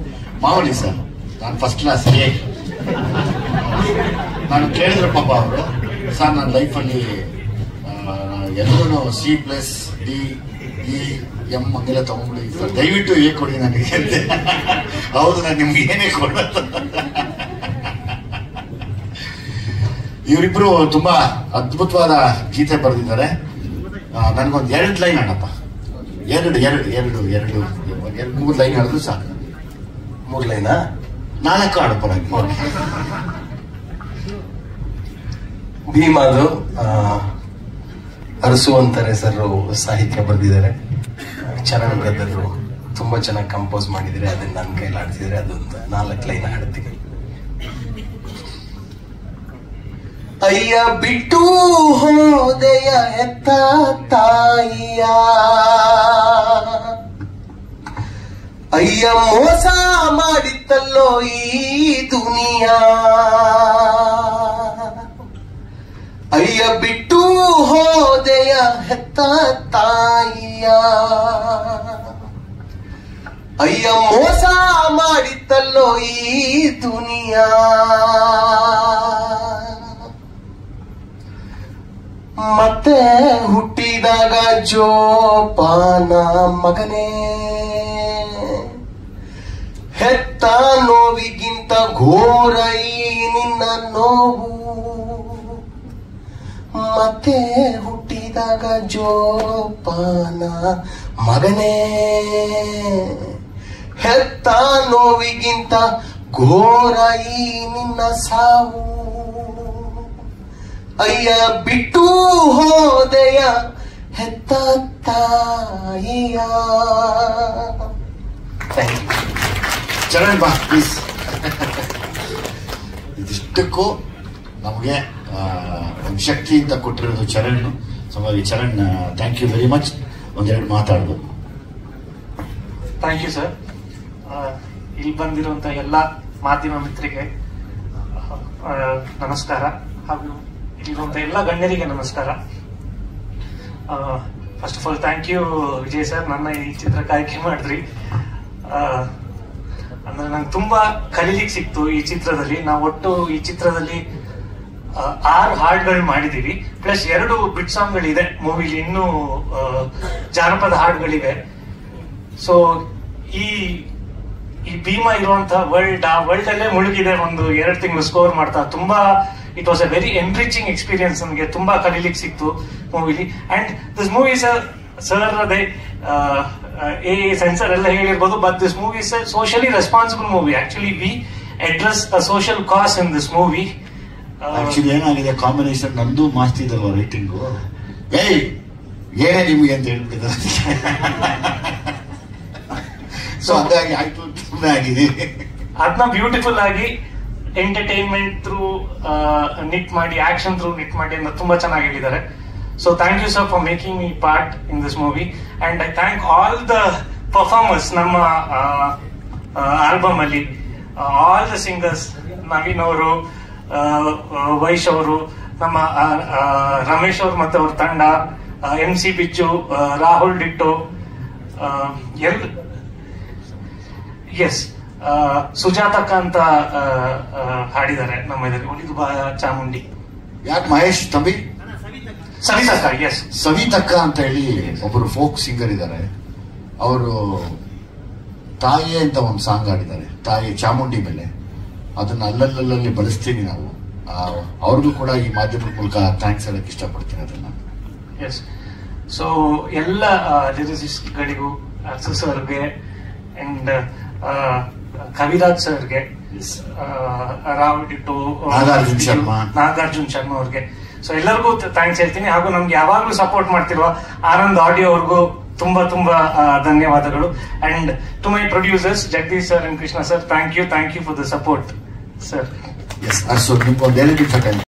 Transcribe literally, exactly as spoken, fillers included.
ಮಾಮೂಲಿ ಸರ್, ನಾನು first class A. ನಾನು ಕೇಳಿದ್ರು ಪಾಪ ಅವರು, ಸರ್ ನನ್ನ ಲೈಫಲ್ಲಿ ಎಲ್ಲರೂ C plus D E M ಹಂಗೆಲ್ಲ ತಗೊಂಡ್ಬಿಡಿ ಸರ್, ದಯವಿಟ್ಟು ಏ ಕೊಡಿ ನನಗೆ ಅಂತೆ. ಹೌದು, ನಾನು ನಿಮ್ಗೆ ಏನೇ ಕೊಡೋದು. ಇವರಿಬ್ರು ತುಂಬಾ ಅದ್ಭುತವಾದ ಗೀತೆ ಬರೆದಿದ್ದಾರೆ. ನನ್ಗೊಂದು ಎರಡು ಲೈನ್ ಆಡಪ್ಪ, ಎರಡು ಎರಡು ಎರಡು ಎರಡು ಎರಡು ಮೂರು ಲೈನ್ ಆಡಿದ್ರು ಸಾಕು. ಮೂರು ಲೈನಾ? ನಾಲ್ಕು ಆಡಪ್ಪ ನನಗೆ. ಭೀಮಾದು ಅರಸು ಅಂತಾರೆ ಸರ್ ಸಾಹಿತ್ಯ ಬರೆದಿದ್ದಾರೆ. ಚರಣ್ ಬ್ರದರು ತುಂಬಾ ಚೆನ್ನಾಗಿ ಕಂಪೋಸ್ ಮಾಡಿದರೆ, ಅದನ್ನ ನನ್ನ ಕೈಲಿ ಆಡ್ತಿದ್ರೆ ಅದೊಂದು ನಾಲ್ಕು ಲೈನ್ ಹಾಡ್ತೀನಿ. ಅಯ್ಯ ಬಿಟ್ಟು ಹೋದೆಯ ಎತ್ತ ತಾಯಿಯ, ಅಯ್ಯ ಮೋಸ ಮಾಡಿತ್ತಲ್ಲೋ ಈ ದುನಿಯಾ, ಅಯ್ಯ ಬಿಟ್ಟು ಹೋದೆಯ ಹೆತ್ತ ತಾಯಿಯ, ಅಯ್ಯ ಮೋಸ ಮಾಡಿತ್ತಲ್ಲೋ ಈ ದುನಿಯಾ, ಮತ್ತೆ ಹುಟ್ಟಿದಾಗ ಜೋಪಾನ ಮಗನೇ, ಹೆತ್ತ ನೋವಿಗಿಂತ ಘೋರ ಈ ನಿನ್ನ ನೋವು, ಮತ್ತೆ ಹುಟ್ಟಿದಾಗ ಜೋಪಾನ ಮಗನೇ, ಹೆತ್ತ ನೋವಿಗಿಂತ ಘೋರ ಈ ನಿನ್ನ ಸಾವು, ಅಯ್ಯ ಬಿಟ್ಟು ಹೋದೆಯ ಹೆತ್ತ ತಾಯಿಯ. ಚರಣ್ ಬಾ ಪ್ಲೀಸ್. ಇದಿಷ್ಟಕ್ಕೂ ನಮಗೆ ಒಂದು ಶಕ್ತಿಯಿಂದ ಕೊಟ್ಟಿರೋದು ಚರಣ್. ಸೊ ಹಾಗಾಗಿ Charan, thank you very much. ಒಂದೆರಡು ಮಾತಾಡ್ಬೋದು. Thank you sir. ಇಲ್ಲಿ ಬಂದಿರುವಂತ ಎಲ್ಲ ಮಾಧ್ಯಮ ಮಿತ್ರರಿಗೆ ನಮಸ್ಕಾರ, ಹಾಗೂ ಇಲ್ಲಿರುವಂತ ಎಲ್ಲ ಗಣ್ಯರಿಗೆ ನಮಸ್ಕಾರ. First of all thank you Vijay sir, ನನ್ನ ಈ ಚಿತ್ರಕ್ಕೆ ಆಯ್ಕೆ ಮಾಡಿದ್ರಿ. ಅಂದ್ರೆ ನಂಗೆ ತುಂಬಾ ಕಲೀಲಿಕ್ಕೆ ಸಿಕ್ತು ಈ ಚಿತ್ರದಲ್ಲಿ. ನಾವು ಒಟ್ಟು ಈ ಚಿತ್ರದಲ್ಲಿ ಆರು ಹಾಡುಗಳು ಮಾಡಿದೀವಿ, ಪ್ಲಸ್ ಎರಡು ಬಿಟ್ ಸಾಂಗ್ಗಳಿದೆ ಮೂವಿಲಿ, ಇನ್ನೂ ಜಾನಪದ ಹಾಡುಗಳಿವೆ. ಸೊ ಈ ಈ ಭೀಮಾ ಇರುವಂತಹ ವರ್ಲ್ಡ್, ಆ ವರ್ಲ್ಡ್ ಅಲ್ಲೇ ಮುಳುಗಿದೆ ಒಂದು ಎರಡು ತಿಂಗಳು ಸ್ಕೋರ್ ಮಾಡ್ತಾ. ತುಂಬಾ it was a very enriching experience. ನಮಗೆ ತುಂಬಾ ಕಲೀಲಿಕ್ಕೆ ಸಿಕ್ತು ಮೂವಿಲಿ. ಅಂಡ್ ದಿಸ್ ಮೂವಿ ಸರ್ ಅದೇ ಎ ಸೆನ್ಸರ್ ಎಲ್ಲ ಹೇಳಿರ್ಬೋದು, but this movie is a socially responsible movie. Actually we address a social cause in this movie. Actually ಏನಾಗಿದೆ, ಕಾಂಬಿನೇಷನ್ ನಂದು ಮಾಸ್ತಿ ಇದಲ್ವ ರೈಟಿಂಗು, ಏಯ್ ಏನೇ ನಿಮಗೆ ಅಂತ ಹೇಳ್ಬಿಟ್ಟಿದ್ದಾರೆ. ಸೊ ಹಾಗಾಗಿ ಆಯ್ತು ಆಗಿದೆ. ಅದನ್ನ ಬ್ಯೂಟಿಫುಲ್ ಆಗಿ ಎಂಟರ್ಟೈನ್ಮೆಂಟ್ ಥ್ರೂ ನಿಟ್ ಮಾಡಿ, ಆಕ್ಷನ್ ಥ್ರೂ ನಿಟ್ ಮಾಡಿ ಅಂತ ತುಂಬಾ ಚೆನ್ನಾಗಿ ಹೇಳಿದ್ದಾರೆ. So thank you sir for making me part in this movie. And I thank all the performers ನಮ್ಮ ಆಲ್ಬಮ್ ಅಲ್ಲಿ, ಆಲ್ ದ ಸಿಂಗರ್ಸ್, ನವೀನ್ ಅವರು, ವೈಶ್ ಅವರು, ನಮ್ಮ ರಮೇಶ್ ಅವರು ಮತ್ತೆ ಅವ್ರ ತಂಡ, M C Bicchu, Rahul ditto, L S ಸುಜಾತಕ್ಕ ಅಂತ ಹಾಡಿದ್ದಾರೆ ನಮ್ಮ ಇದರಲ್ಲಿ. ಉಳಿದು ಬಾ ಚಾಮುಂಡಿ. ಯಾಕೆ ಮಹೇಶ್ ತಂಬಿ? ಸವಿತಕ್ಕ. ಎಸ್, ಸವಿತಕ್ಕ ಅಂತ ಹೇಳಿ ಒಬ್ಬರು ಫೋಕ್ ಸಿಂಗರ್ ಇದ್ದಾರೆ. ಅವರು ತಾಯಿ ಅಂತ ಒಂದು ಸಾಂಗ್ ಹಾಡಿದ್ದಾರೆ, ತಾಯಿ ಚಾಮುಂಡಿ ಮೇಲೆ. ಅದನ್ನ ಅಲ್ಲಲ್ಲಲ್ಲಿ ಬಳಸ್ತೀವಿ ನಾವು. ಅವ್ರಿಗೂ ಕೂಡ ಈ ಮಾಧ್ಯಮದ ಮೂಲಕ ಥ್ಯಾಂಕ್ಸ್ ಹೇಳಕ್ ಇಷ್ಟಪಡ್ತೀನಿ ಅದನ್ನ. ಎಸ್. ಸೊ ಎಲ್ಲ ಲಿರಿಸಿಸ್ಟ್ಗಳಿಗೂ, ಸರ್ಗೆ ಅಂಡ್ ಕವಿರಾಜ್ ಸರ್ಗೆ, ರಾಹುಲ್ ಡಿಟ್ಟೋ, ನಾಗಾರ್ಜುನ್ ಶರ್ಮಾ ನಾಗಾರ್ಜುನ್ ಶರ್ಮಾ ಅವ್ರಿಗೆ, ಸೊ ಎಲ್ಲರಿಗೂ ಥ್ಯಾಂಕ್ಸ್ ಹೇಳ್ತೀನಿ. ಹಾಗೂ ನಮ್ಗೆ ಯಾವಾಗ್ಲೂ ಸಪೋರ್ಟ್ ಮಾಡ್ತಿರುವ ಆನಂದ್ ಆಡಿಯೋ ಅವ್ರಿಗೂ ತುಂಬಾ ತುಂಬಾ ಧನ್ಯವಾದಗಳು. And to my producers Jagadish sir and Krishna sir, thank you thank you for the support sir. Yes, ಅಷ್ಟು ನಿಮ್ಗೊಂದು ಎರಡು ನಿಮಿಷ ಟೈಮ್